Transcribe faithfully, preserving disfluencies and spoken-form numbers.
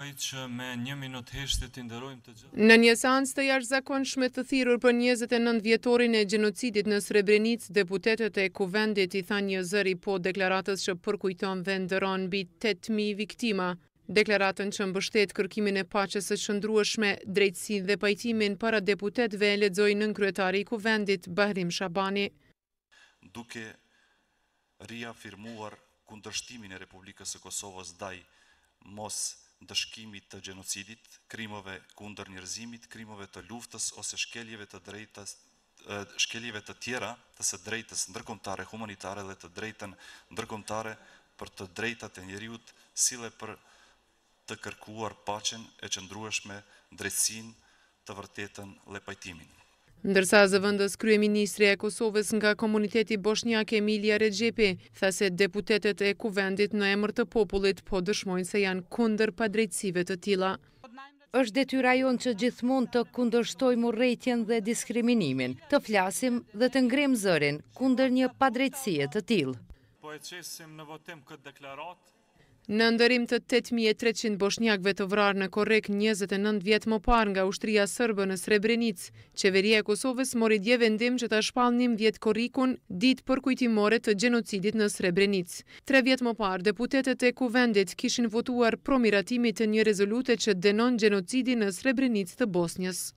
arrit që me një minutë heshtë të nderojmë të gjithë. Në një seancë të jashtëzakonshme të thirrur për njëzet e nëntë vjetorin e gjenocidit në Srebrenicë, deputetët e kuvendit i thanë një zëri po deklaratës që përkujton dhe nderon mbi tetë mijë viktima. Deklaratën që mbështet kërkimin e paqes së qëndrueshme, drejtësinë dhe pajtimin para deputetëve e lexoi nënkryetari i kuvendit Bahrim Shabani. Duke riafirmuar kundërshtimin e Republikës së Kosovës ndaj mos dëshkimit të gjenocidit, krimeve kundër njerëzimit, krimeve të luftës ose shkeljeve të drejtës, shkeljeve të tjera të së drejtës ndërkombëtare humanitare dhe të drejtën ndërkombëtare për të drejtat e njeriut, sille për të kërkuar paqen e qëndrueshme, drejtësinë, të vërtetën dhe pajtimin. Ndërsa zëvendës kryeministri e Kosovës nga komuniteti bosnjak Emilia Rexhepi tha se deputetët e kuvendit në emër të popullit po dëshmojnë se janë kundër padrejtësive të tilla. Është detyra jonë që gjithmonë të kundërshtojmë urrëtitjen dhe diskriminimin, të flasim dhe të ngrem zërin kundër një padrejtësie të tillë. Po e çesim në votim këtë deklaratë. Në ndërim të tetë mijë e treqind bosnjakëve të vrarë në korrek njëzet e nëntë vjet më parë nga ushtria sërbe në Srebrenicë, qeveria e Kosovës mori dje vendim që ta shpallë njëmbëdhjetë korrikun, ditë përkujtimore të gjenocidit në Srebrenicë. Tre vjet më parë, deputetët e kuvendit kishin votuar pro miratimin të një rezolute që denon gjenocidin në Srebrenicë të Bosnjës.